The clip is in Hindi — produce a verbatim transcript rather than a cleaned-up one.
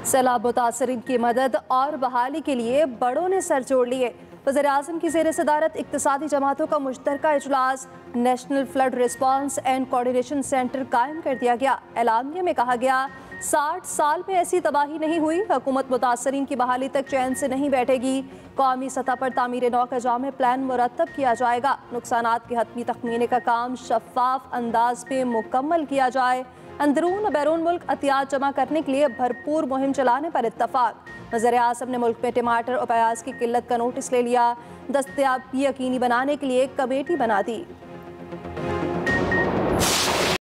सैलाब मुतासरीन की मदद और बहाली के लिए बड़ों ने सर जोड़ लिए। वज़ीर-ए-आज़म की ज़ेर सदारत इक़्तिसादी जमातों का मुश्तरका इजलास national flood response and coordination centre कायम कर दिया गया। एलानिया में कहा गया, साठ साल में ऐसी तबाही नहीं हुई। हुकूमत मुतासरीन की बहाली तक चैन से नहीं बैठेगी। कौमी सतह पर तामीर नौ का जामे प्लान मुरतब किया जाएगा। नुकसानात के हतमी तखमीने का काम शफाफ अंदाज में मुकम्मल किया जाए। अंदरून और बैरून मुल्क एहतियात जमा करने के लिए भरपूर मुहिम चलाने पर इत्तफाक। वज़ीर-ए-आज़म ने मुल्क में टमाटर और प्याज की किल्लत का नोटिस ले लिया। दस्तयाबी यकीनी बनाने के लिए एक कमेटी बना दी।